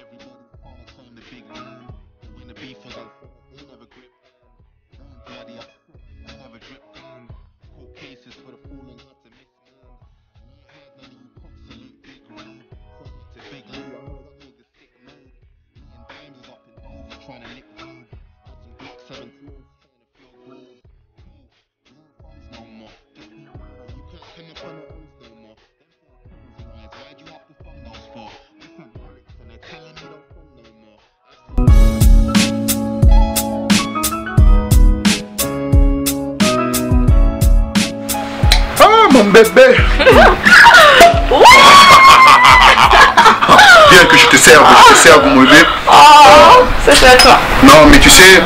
Mon bébé. Bien que je te serve, mon bébé. Oh, c'est à toi. Non, mais tu sais,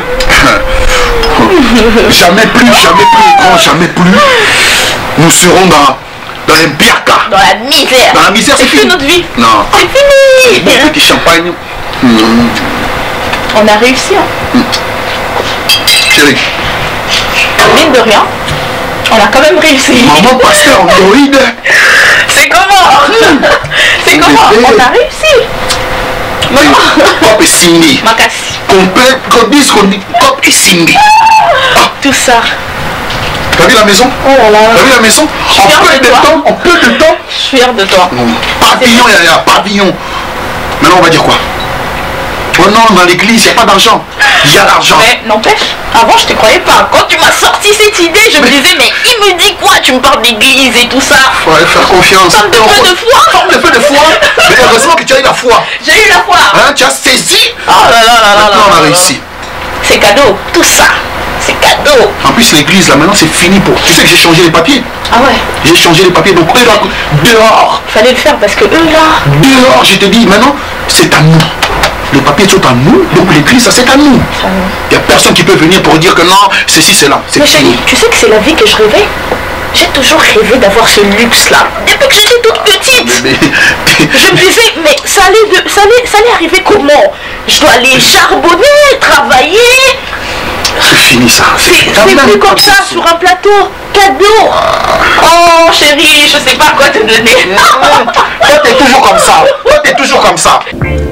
jamais plus, grand, jamais plus, nous serons dans le pire cas. Dans la misère. Dans la misère, c'est fini. notre vie. Non. C'est fini. Bon petit champagne. On a réussi. Hein. Chérie. Mine de rien. On a quand même réussi. Maman pasteur Android. C'est comment? C'est comment? On a réussi. Maman. Cop et Cindy. Makassi. Complet, qu'on dit Cop et Cindy. Tout ça. T'as vu la maison? Oh là là. T'as vu la maison? En peu de temps. Je suis fière de toi. Pavillon, il y a un pavillon. Maintenant on va dire quoi? Oh non, dans l'église, il n'y a pas d'argent. Il y a l'argent. Mais n'empêche, avant je te croyais pas. Quand tu m'as sorti cette idée, je me disais, mais il me dit quoi? Tu me parles d'église et tout ça. Ouais, faire confiance. Forme de feu de foi. Forme de feu de foi. Mais heureusement que tu as eu la foi. J'ai eu la foi. Hein, tu as saisi. Oh là là là là. Maintenant on a réussi. C'est cadeau, tout ça. C'est cadeau. En plus l'église là maintenant c'est fini pour... Tu sais que j'ai changé les papiers. Ah ouais. J'ai changé les papiers, donc eux là, dehors. Fallait le faire parce que eux là. Dehors, je te dis, maintenant c'est à nous. Les papiers sont à nous, donc l'église ça c'est à nous. Il n'y a personne qui peut venir pour dire que non, ceci c'est là. Mais chérie, tu sais que c'est la vie que je rêvais. J'ai toujours rêvé d'avoir ce luxe là. Depuis que j'étais toute petite. Je me disais, mais ça allait arriver comment? Je dois aller charbonner, travailler. C'est fini ça. C'est plus comme ça sur un plateau. Cadeau. Oh chérie, je sais pas quoi te donner. Toi t'es toujours comme ça. Toi t'es toujours comme ça.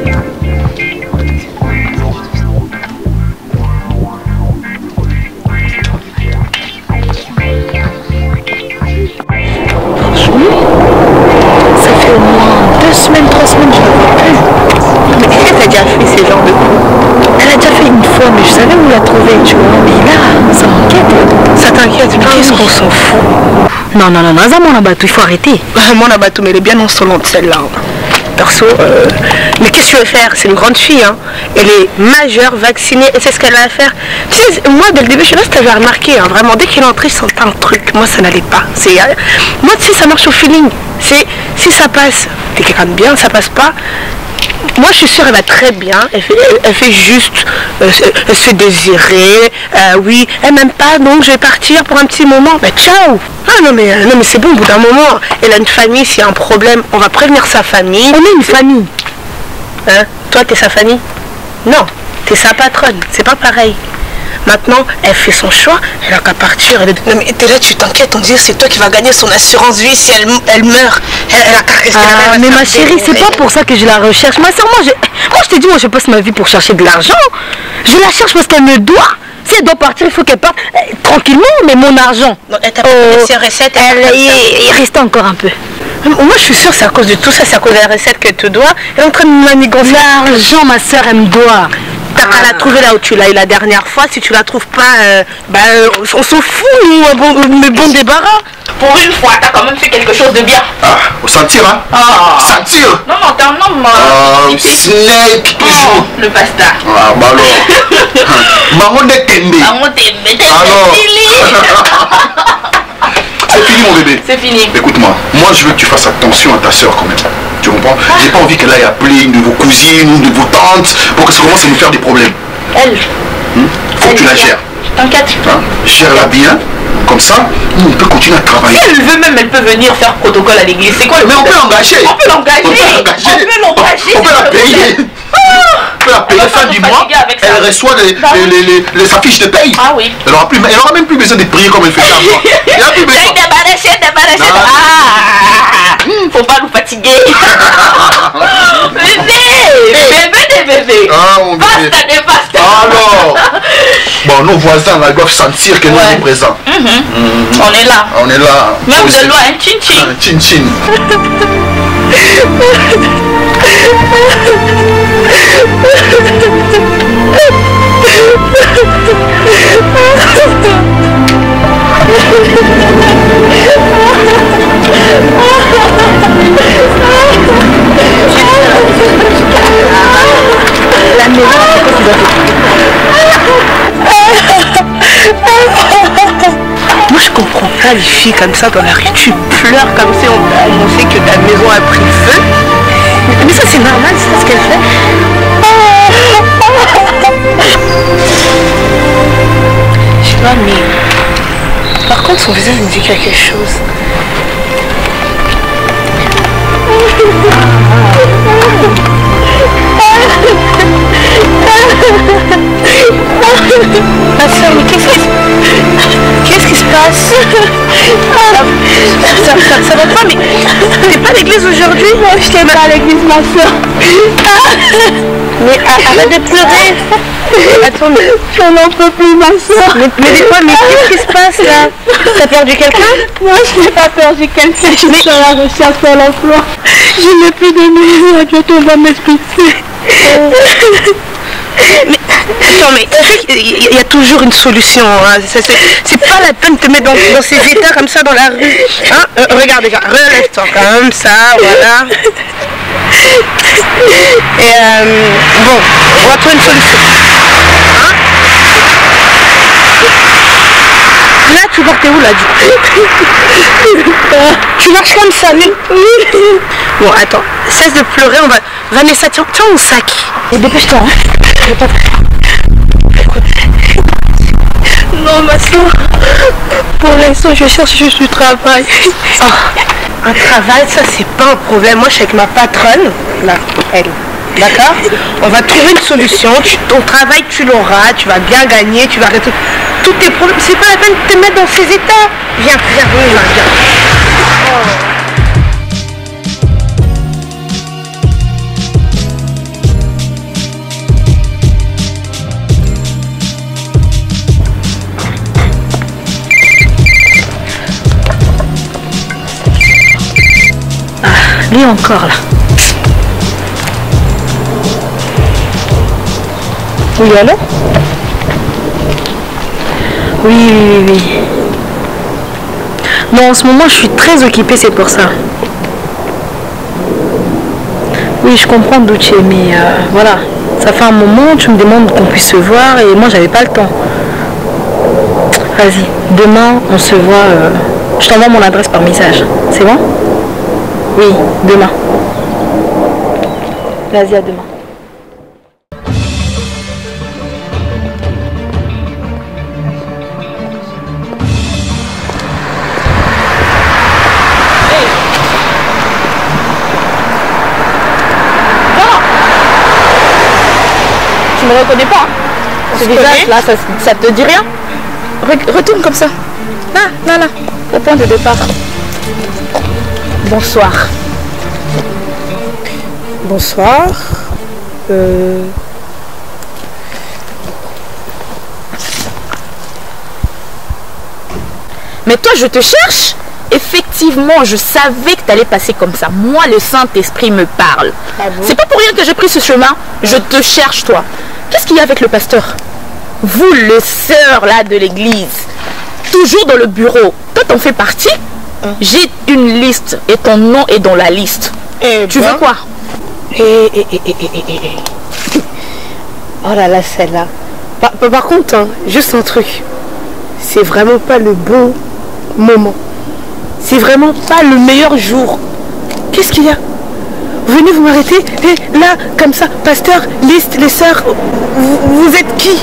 Ça fait au moins 2 semaines, 3 semaines, je ne la vois plus. Mais elle a déjà fait ces genres de coups. Elle a déjà fait une fois, mais je savais où la trouver, tu vois. Mais là, ça m'inquiète. Ça t'inquiète, mais qu'est-ce qu'on s'en fout? Non, non, non, non, ça, mon abatou, il faut arrêter. Mon abatou, mais elle est bien insolente, celle-là. Perso, mais qu'est-ce que tu veux faire? C'est une grande fille, hein. Elle est majeure, vaccinée, et c'est ce qu'elle a à faire. Tu sais, moi, dès le début, je sais pas si tu avais remarqué, hein, vraiment, dès qu'elle est entrée, je sentais un truc. Moi, ça n'allait pas. Moi, tu sais, ça marche au feeling. Si ça passe, t'es quelqu'un de bien, ça passe pas. Moi, je suis sûre, elle va très bien. Elle fait juste, elle se fait désirer. Oui, elle m'aime pas, donc je vais partir pour un petit moment. Mais ciao. Ah non mais c'est bon, au bout d'un moment, elle a une famille, s'il y a un problème, on va prévenir sa famille. On est une famille. Hein? Toi, t'es sa famille? Non, t'es sa patronne, c'est pas pareil. Maintenant, elle fait son choix, elle a qu'à partir. Non mais t'es là, tu t'inquiètes, on dirait que c'est toi qui vas gagner son assurance vie si elle meurt. Elle a qu'à rester là. Mais ma chérie, c'est pas pour ça que je la recherche. Moi, je te dis, moi je passe ma vie pour chercher de l'argent. Je la cherche parce qu'elle me doit. Si elle doit partir, il faut qu'elle parte tranquillement, mais mon argent. Donc elle t'a pas ses recettes, il reste encore un peu. Moi je suis sûre que c'est à cause de tout ça, c'est à cause de la recette que tu dois. Elle est en train de manigancer. L'argent, ma soeur, elle me doit. T'as qu'à la trouver là où tu l'as eu la dernière fois. Si tu la trouves pas, on s'en fout, nous, mais bon débarras. Pour une fois, t'as quand même fait quelque chose de bien. Ah, au sentir, hein? Sentir. Non, non, t'es un homme. Snake, toujours. Le pasta. Ah, bah alors. Maman de Kende. Maman t'es Alors. C'est fini, mon bébé. C'est fini. Écoute-moi, moi je veux que tu fasses attention à ta soeur quand même. Tu comprends? J'ai pas envie qu'elle aille appeler une de vos cousines ou de vos tantes pour que ça commence à nous faire des problèmes. Elle. Faut que tu la gères. T'inquiète. Hein? Gère-la bien. Comme ça, nous on peut continuer à travailler. Si elle veut même, elle peut venir faire protocole à l'église. C'est quoi le Mais on peut l'engager. On peut l'engager. On peut la payer. On peut la payer fin du mois. Elle reçoit les affiches de paye. Ah oui. Elle aura même plus besoin de prier comme elle fait ça. Elle a plus besoin. Faut pas nous fatiguer. Bébé. Ah, mon bébé. Basta. Alors. Bon, nos voisins là, ils doivent sentir que nous sommes présents. On est là. On est là. Même de loin, chin chin. Chin chin. La maison, moi je comprends pas les filles comme ça dans la rue, tu pleures comme si on sait que ta maison a pris feu. Mais ça c'est normal, c'est ce qu'elle fait. Je sais pas, mais par contre son visage me dit quelque chose. Ma soeur, mais qu'est-ce qui se passe? Ça va pas, mais t'es pas à l'église aujourd'hui? Non, je t'ai pas à l'église, ma soeur. Mais arrête de pleurer. Attends, mais j'en en peux plus, ma soeur. Mais qu'est-ce qui se passe là? T'as perdu quelqu'un? Non, je n'ai pas perdu quelqu'un. Je suis à la recherche de l'emploi. Je n'ai plus de millions. Dieu va m'expliquer. Mais attends, mais il y a toujours une solution. Hein. C'est pas la peine de te mettre dans ces états comme ça dans la rue. Hein? Regarde déjà, relève-toi comme ça, voilà. Et bon, on va trouver une solution. Hein? Là, tu partais où là du coup? Tu marches comme ça, mais... Bon, attends, cesse de pleurer, on va... Vanessa, tiens mon sac. Et dépêche-toi, hein. Non, ma soeur. Pour l'instant, je cherche juste du travail. Oh, un travail, ça, c'est pas un problème. Moi, je suis avec ma patronne. Là, elle. D'accord? On va trouver une solution. Ton travail, tu l'auras. Tu vas bien gagner. Tu vas arrêter tous tes problèmes. C'est pas la peine de te mettre dans ces états. Viens, viens. Oh. Lui encore là. Oui, allô? Oui. Non, en ce moment je suis très occupée, c'est pour ça. Oui, je comprends Douce, mais voilà. Ça fait un moment, tu me demandes qu'on puisse se voir et moi j'avais pas le temps. Vas-y, demain on se voit. Je t'envoie mon adresse par message. C'est bon? Oui, demain. Vas-y, à demain. Hey. Non. Tu me reconnais pas? Ce visage là, ça te dit rien? Retourne comme ça. Là, au point de départ. Bonsoir. Bonsoir. Mais toi, je te cherche. Effectivement, je savais que tu allais passer comme ça. Moi, le Saint-Esprit me parle. Ah bon? C'est pas pour rien que j'ai pris ce chemin. Je te cherche, toi. Qu'est-ce qu'il y a avec le pasteur? Vous, le sœur là de l'église, toujours dans le bureau. Toi, t'en fais partie? J'ai une liste et ton nom est dans la liste. Tu veux quoi? Oh là là, celle-là. Par contre, hein, juste un truc. C'est vraiment pas le bon moment. C'est vraiment pas le meilleur jour. Qu'est-ce qu'il y a? Venez vous m'arrêter. Et là, comme ça, pasteur, liste, les sœurs, vous êtes qui?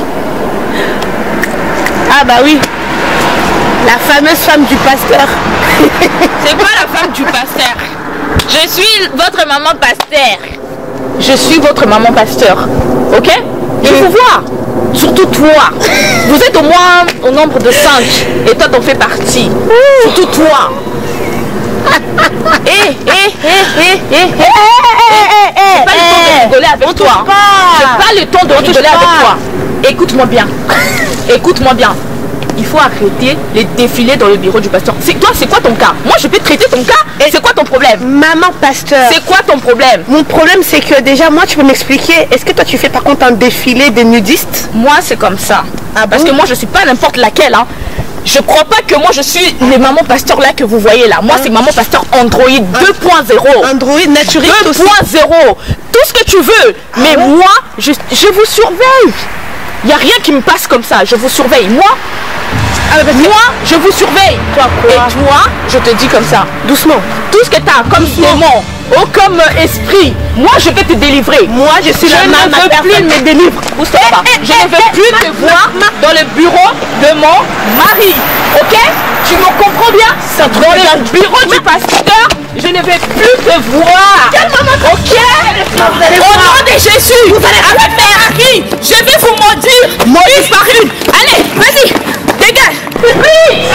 Ah bah oui. La fameuse femme du pasteur. C'est pas la femme du pasteur. Je suis votre maman pasteur. Je suis votre maman pasteur. Ok? Il faut voir. Surtout toi. Vous êtes au moins au nombre de 5. Et toi, t'en fais partie. Surtout toi. Avec toi. J'ai pas le temps de rigoler avec toi. Écoute-moi bien. Écoute-moi bien. Il faut arrêter les défilés dans le bureau du pasteur. Toi, c'est quoi ton cas? Moi, je peux traiter ton cas. Et c'est quoi ton problème? Maman pasteur. C'est quoi ton problème? Mon problème, c'est que déjà, moi, tu peux m'expliquer. Est-ce que toi, tu fais par contre un défilé des nudistes? Moi, c'est comme ça. Ah parce bon? que moi, je suis pas n'importe laquelle. Hein. Je crois pas que moi, je suis les mamans pasteurs là que vous voyez là. Moi, c'est maman pasteur Android 2.0. Android naturiste 2.0. Tout ce que tu veux. Mais moi, je vous surveille. Il n'y a rien qui me passe comme ça. Je vous surveille. Moi, je vous surveille. Toi, quoi? Et toi, je te dis comme ça. Doucement. Tout ce que tu as comme démon ou comme esprit, moi, je vais te délivrer. Moi, je suis la maman. Je ne veux plus me délivrer. Je ne veux plus te voir dans le bureau de mon mari. Ok? Tu me comprends bien? Dans le bureau du pasteur, je ne vais plus te voir. Ok? Au nom de Jésus, avec Marie, je vais vous maudire. Moïse par une. Allez, vas-y, dégage. Allez,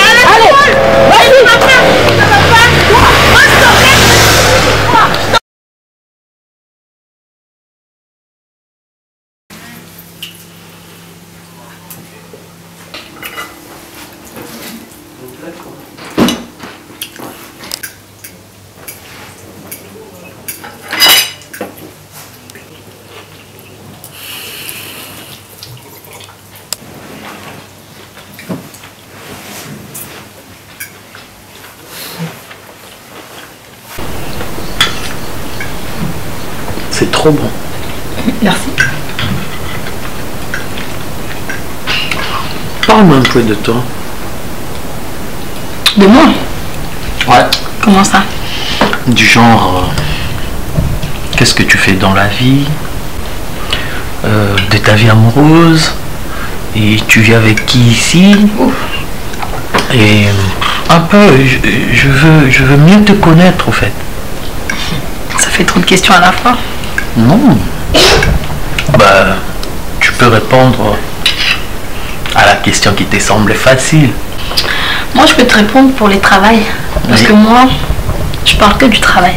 C'est trop bon. merci. Parle-moi un peu de toi. De moi? Ouais. Comment ça? Du genre, qu'est-ce que tu fais dans la vie, de ta vie amoureuse, et tu vis avec qui ici? Ouf. Et un peu, je veux mieux te connaître au fait. Ça fait trop de questions à la fois. Non. Bah, tu peux répondre à la question qui te semble facile. Moi, je peux te répondre pour les travails. Parce que moi, je parle que du travail.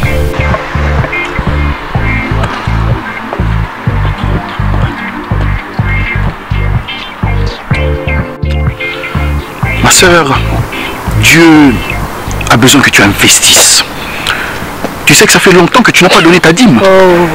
Ma sœur, Dieu a besoin que tu investisses. Tu sais que ça fait longtemps que tu n'as pas donné ta dîme.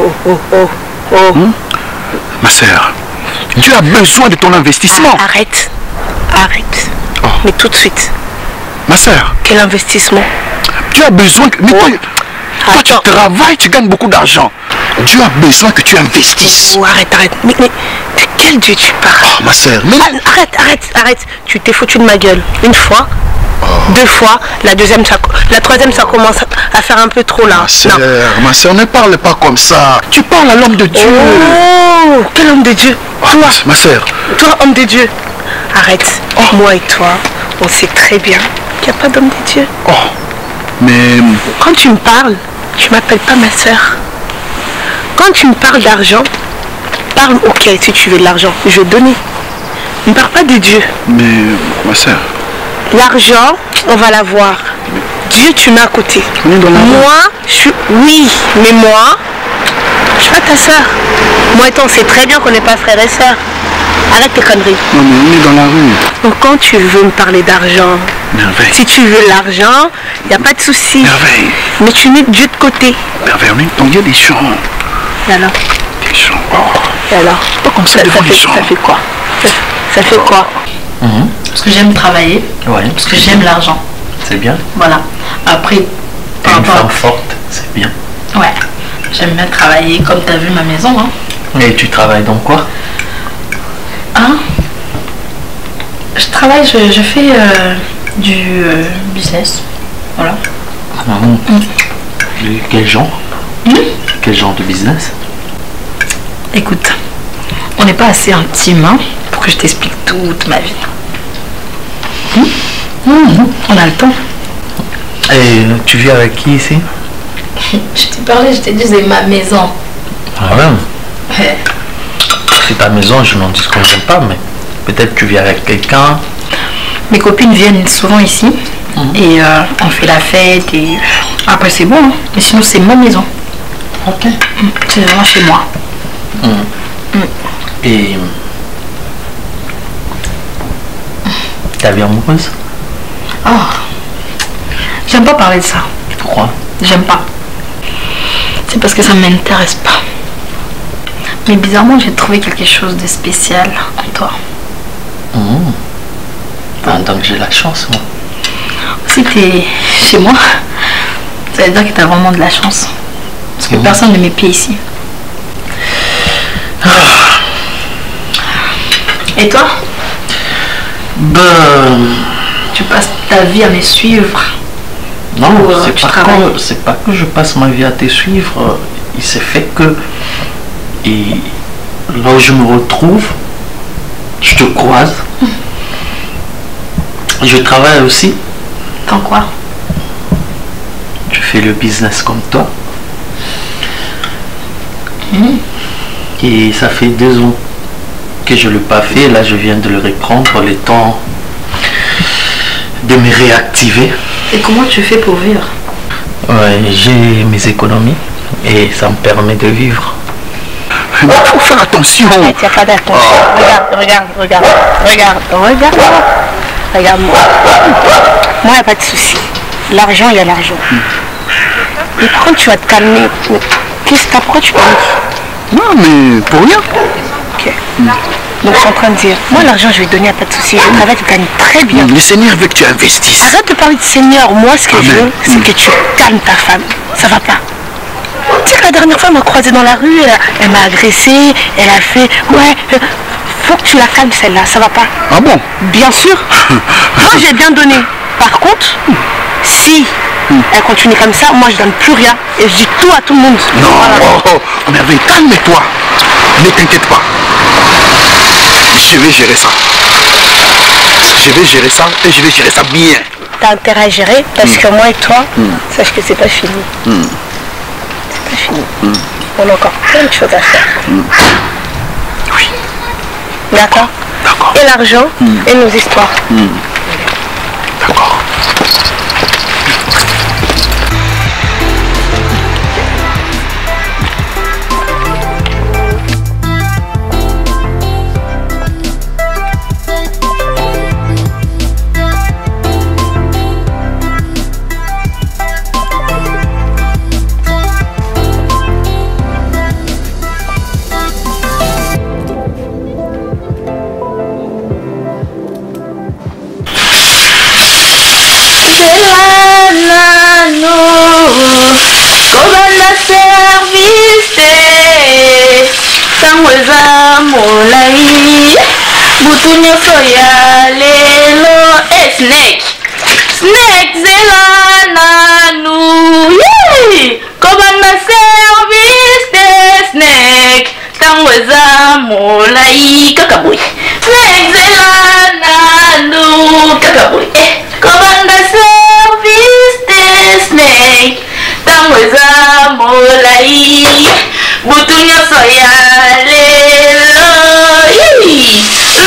Ma sœur, Dieu a besoin de ton investissement. Arrête. Oh. Mais tout de suite. Ma sœur. Quel investissement? Tu as besoin que... Mais toi, tu travailles, tu gagnes beaucoup d'argent. Dieu a besoin que tu investisses. Oh, arrête. Mais de quel Dieu tu parles? Oh, ma sœur, mais... Arrête. Tu t'es foutu de ma gueule. Une fois, deux fois, la troisième, ça commence à faire un peu trop là. Ma sœur, ne parle pas comme ça. Tu parles à l'homme de Dieu. Oh, quel homme de Dieu? Toi, ma sœur. Toi, homme de Dieu. Arrête. Moi et toi, on sait très bien qu'il n'y a pas d'homme de Dieu. Oh, mais... Quand tu me parles, tu m'appelles pas ma sœur. Quand tu me parles d'argent, parle, ok, si tu veux de l'argent, je vais donner. Ne parle pas de Dieu. Mais, ma sœur... L'argent, on va l'avoir. Dieu, tu mets à côté. On est dans la moi, je suis... Oui, mais moi, je suis pas ta sœur. Moi et toi, on sait très bien qu'on n'est pas frères et sœurs. Arrête tes conneries. Non, mais on est dans la rue. Donc quand tu veux me parler d'argent, Merveille. Si tu veux l'argent, il n'y a pas de souci. Merveille. Mais tu mets Dieu de côté. Merveille, on est dans il y a des gens. Et alors? Des gens. Oh. Et alors? Pas comme ça devant les gens. Ça fait quoi? Ça fait quoi? Parce que j'aime travailler. Ouais. Parce que j'aime l'argent. C'est bien. Voilà. Après, t'es une femme forte, c'est bien. Ouais. J'aime bien travailler, comme tu as vu ma maison. Hein. Et tu travailles dans quoi? Hein? Je travaille, je fais du business. Voilà. Quel genre? Quel genre de business? Écoute, on n'est pas assez intime hein, pour que je t'explique toute ma vie. On a le temps. Et tu vis avec qui ici? Je t'ai parlé, je t'ai dit c'est ma maison. Ah ouais. C'est ta maison, je n'en disconviens pas, mais peut-être tu vis avec quelqu'un. Mes copines viennent souvent ici et on fait la fête et Après, c'est bon, hein. Mais sinon, c'est ma maison. Ok. C'est vraiment chez moi. Et ta vie amoureuse? Oh, j'aime pas parler de ça. Pourquoi? J'aime pas. C'est parce que ça m'intéresse pas. Mais bizarrement, j'ai trouvé quelque chose de spécial en toi. Ah, donc j'ai la chance, moi. Si t'es chez moi, ça veut dire que t'as vraiment de la chance. Parce que personne ne met pied ici. Et toi? Ben... Tu passes ta vie à me suivre. Non, Ou, c'est pas que je passe ma vie à te suivre. Il s'est fait que... Et là où je me retrouve, je te croise. Je travaille aussi. Dans quoi? Je fais le business comme toi. Et ça fait 2 ans que je ne l'ai pas fait. Là, je viens de le reprendre, le temps de me réactiver. Et comment tu fais pour vivre? Ouais, j'ai mes économies et ça me permet de vivre. Il faut faire attention. Il n'y a pas d'attention. Regarde. Regarde-moi. Moi, il n'y a pas de souci. L'argent, il y a l'argent. Et par contre, tu vas te calmer. Pourquoi tu parles? Non, mais pour rien. Ok. Donc, je suis en train de dire, moi, l'argent, je vais te donner, il n'y a pas de souci. Je travaille, tu gagnes très bien. Le Seigneur veut que tu investisses. Arrête de parler de Seigneur. Moi, ce que je veux, c'est que tu calmes ta femme. Ça va pas. Tu sais que la dernière fois, elle m'a croisée dans la rue, elle m'a agressée, elle a fait... Ouais, faut que tu la calmes, celle-là. Ça va pas. Ah bon? Bien sûr. Moi, j'ai bien donné. Par contre, si elle continue comme ça, moi, je donne plus rien. Et je dis tout à tout le monde. Non, Voilà. Merveille, calme-toi. Ne t'inquiète pas. Je vais gérer ça. Je vais gérer ça et je vais gérer ça bien. T'as intérêt à gérer parce que moi et toi, sache que c'est pas fini. C'est pas fini. On a encore plein de choses à faire. Oui. D'accord? D'accord. Et l'argent et nos histoires. D'accord. Butunya soya lelo snake zela nanu yee kobanda service de snake tangweza molai kakaboy snake zela nanu kakaboy kobanda service de snake tangweza molai butunya soya lelo yee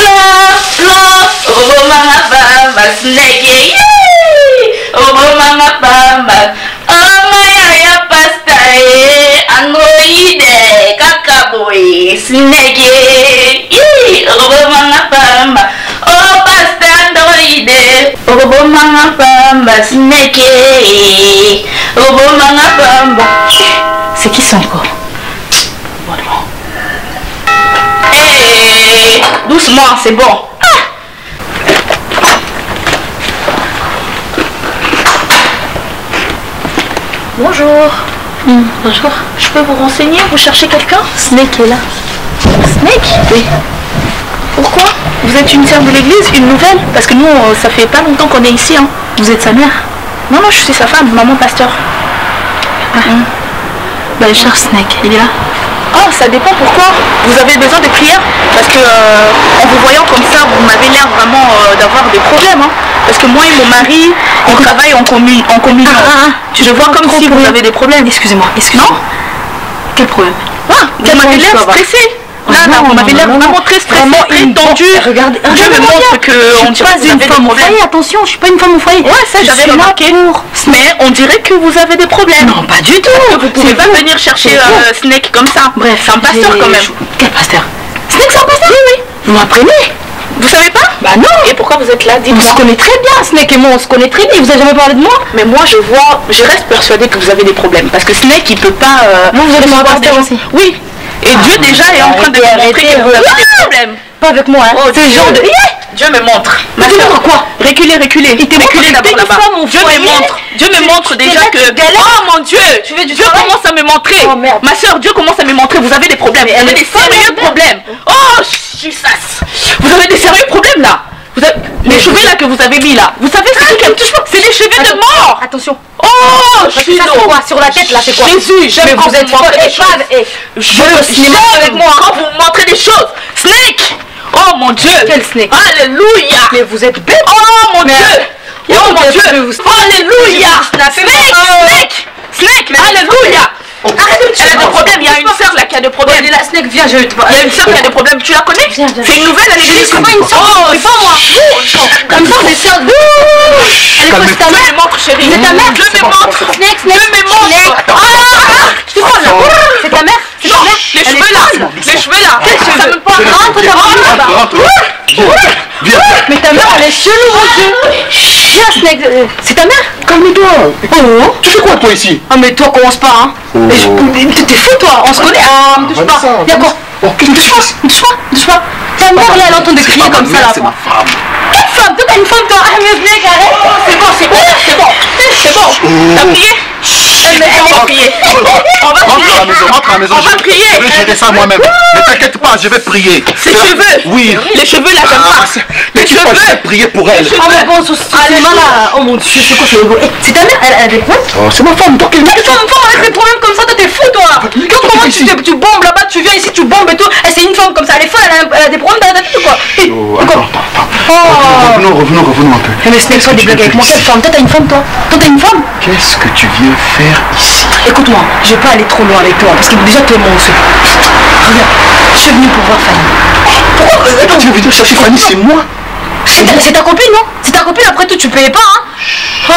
Obomanga bamba snake Obomanga bamba Amaya pasta Androide Kakaboy snake Obomanga bamba Oh pasta androide Obomanga bamba snake Obomanga bamba. C'est qui ça encore? Hey, doucement, c'est bon. Bonjour. Bonjour. Je peux vous renseigner? Vous cherchez quelqu'un? Snake est là. Snake? Oui. Pourquoi? Vous êtes une sœur de l'église? Une nouvelle? Parce que nous, ça fait pas longtemps qu'on est ici. Hein. Vous êtes sa mère? Non, je suis sa femme, maman pasteur. Bah, je cherche Snake. Il est là? Oh, ça dépend pourquoi. Vous avez besoin de prières? Parce que en vous voyant comme ça, vous m'avez l'air vraiment d'avoir des problèmes. Hein. Parce que moi et mon mari, on travaille en communion. Je vois comme si vous avez des problèmes. Excusez-moi. Non? Quel problème? Vous m'avez l'air stressé. Là, vous m'avez l'air vraiment très stressée, très tendue. Regardez, Dieu me montre que je suis pas une femme au foyer, attention, je suis pas une femme au foyer. Ouais, ça j'avais remarqué. Mais on dirait que vous avez des problèmes. Non, pas du tout. Vous pouvez pas venir chercher Snake comme ça. Bref, c'est un pasteur quand même. Quel pasteur? Snake, c'est un pasteur? Oui. Vous m'apprenez? Vous savez pas? Bah non. Et pourquoi vous êtes là? On se connaît très bien, Snake et moi, on se connaît très bien. Vous avez jamais parlé de moi? Mais moi je reste persuadée que vous avez des problèmes. Parce que Snake il peut pas... Moi vous avez mon pasteur aussi. Oui. Et Dieu déjà est en train de vous montrer que vous avez des problèmes. Pas avec moi, hein. Oh, c'est le genre de... Dieu me montre. Ma soeur, quoi? Reculez. Reculez d'abord là-bas. Dieu me montre déjà que... Oh mon Dieu! Dieu commence à me montrer. Oh merde. Ma soeur, Dieu commence à me montrer. Vous avez des problèmes. Vous avez des sérieux problèmes. Oh, Jesus! Vous avez des sérieux problèmes là. Les cheveux là que vous avez mis là. Vous savez c'est des cheveux de mort. Attention. Oh, ça c'est quoi? Sur la tête là, c'est quoi? Jésus, j'aime quand vous montrez des choses. J'aime avec moi quand vous montrez des choses. Snake! Oh mon Dieu! Quel Snake? Alléluia! Mais vous êtes bête! Oh mon Dieu! Oh mon Dieu! Alléluia! Snake! Alléluia! Arrête de me tuer! Elle a des problèmes, il y a une soeur là qui a des problèmes. La Snake, viens, je te... Il y a une soeur qui a des problèmes, tu la connais? Viens. C'est une nouvelle à l'église. C'est pas une soeur, c'est pas moi. Comme ça, des soeurs. Elle est quoi, c'est ta mère? Dieu me montre, chérie. C'est ta mère? Dieu me montre. Snake. Dieu me montre. C'est quoi là? C'est ta mère? Non, les cheveux là. Ça me parle. Rentre. Mais ta mère, elle est chelou, mon Dieu. Viens, Snake. C'est ta mère? Calme-toi. Oh. Tu fais quoi toi ici? Ah, mais toi, commence pas, hein. T'es fou, toi. On se connaît. Ah, me touche pas. Viens, quoi? Me touche pas. Ta mère, là, elle entend de crier comme ça, là. C'est ma femme. Quelle femme? Toi, t'as une femme, toi. Ah, mais Snake, arrête. C'est bon. T'as prié? On va prier. Rentre à la maison. On va prier. Je vais gérer ça moi-même. Ne t'inquiète pas, je vais prier. Ses cheveux. Oui. Les cheveux là, j'aime pas. Mais tu vois, je vais prier pour elle. Oh, mais bon, c'est mal là. Oh mon Dieu, c'est quoi ce logo? C'est ta mère, elle a des problèmes? Oh, c'est ma femme. Toi, quelle Mais tu me avec des problèmes comme ça, toi t'es fou, toi. Comment tu bombes là-bas, tu viens ici, tu bombes et tout. Et c'est une femme comme ça, elle est folle, elle a des problèmes dans la tête ou quoi? Attends. Revenons un peu. Mais Snake, sois des blagues avec moi. Quelle femme? Toi, t'as une femme, toi? Toi, t'as une femme? Qu'est-ce que tu viens faire ici? Écoute-moi, je vais pas aller trop loin avec toi parce que déjà tu es mon feu. Regarde, je suis venue pour voir Fanny. Pourquoi? Attends, tu veux venir chercher Fanny, c'est moi? C'est ta copine, non? C'est ta copine, après tout, tu payais pas, hein?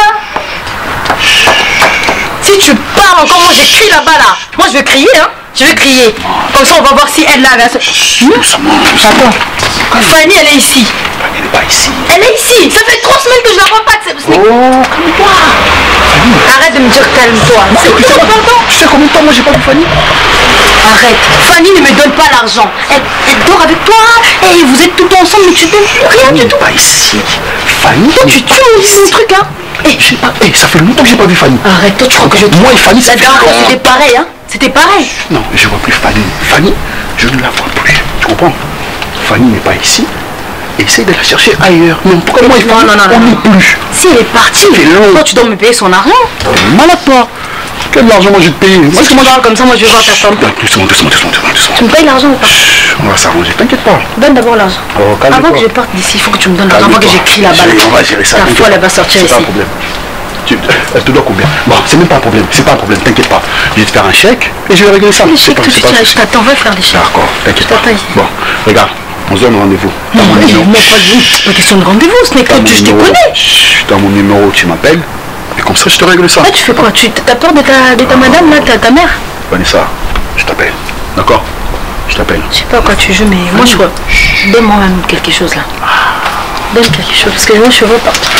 Si tu parles encore, moi j'ai crié là-bas, là. Moi je vais crier, hein? Je vais crier. Comme ça, on va voir si elle là. Attends. Fanny, elle est ici. Elle n'est pas ici. Elle est ici. Ça fait 3 semaines que je la vois pas. Oh, calme-toi. Arrête de me dire calme-toi. Tu sais combien de temps moi j'ai pas vu Fanny? Arrête. Fanny ne me donne pas l'argent. Elle dort avec toi. Et vous êtes tout le temps ensemble, mais tu ne donnes rien du tout. Pas ici. Fanny. Toi, tu tues mon truc, hein. Ça fait longtemps que j'ai pas vu Fanny. Arrête, toi, tu crois que je... Moi et Fanny, ça fait longtemps. C'était pareil, hein. C'était pareil. Non, je vois plus Fanny. Fanny, je ne la vois plus. Tu comprends? Fanny n'est pas ici. Essaye de la chercher ailleurs. Non, pourquoi moi et Fanny, on n'est plus? Si elle est partie, toi tu dois me payer son argent. Malade toi. Quel argent moi je vais te payer? Moi si tu me parles comme ça, moi je vais voir ta femme. Doucement. Tu me payes l'argent ou pas? On va s'arranger, t'inquiète pas. Donne d'abord l'argent. Oh, avant que je parte d'ici, il faut que tu me donnes l'argent. Avant que j'écris la balle. On va gérer ça. Ta folle, elle va sortir ici. C'est pas un problème. Elle te doit combien? Bon, c'est même pas un problème, t'inquiète pas. Je vais te faire un chèque et je vais régler ça. Les chèques, tout de suite, je t'attends, va faire des chèques. D'accord, t'inquiète pas. Bon, regarde, on se donne rendez-vous. Non, pas question de rendez-vous, ce n'est que je te connais. Dans mon numéro, tu m'appelles et comme ça je te règle ça. Tu fais quoi? Tu as peur de ta madame, là, ta mère? Vanessa, je t'appelle, d'accord? Je t'appelle. Je sais pas quoi tu joues, mais moi je vois. Donne-moi même quelque chose là. Donne quelque chose, parce que moi je veux partir.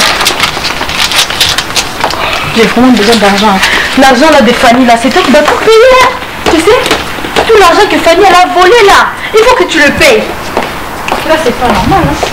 J'ai vraiment besoin d'argent. L'argent là de Fanny là, c'est toi qui dois tout payer. Hein. Tu sais? Tout l'argent que Fanny elle a volé là, il faut que tu le payes. Là c'est pas normal. Hein.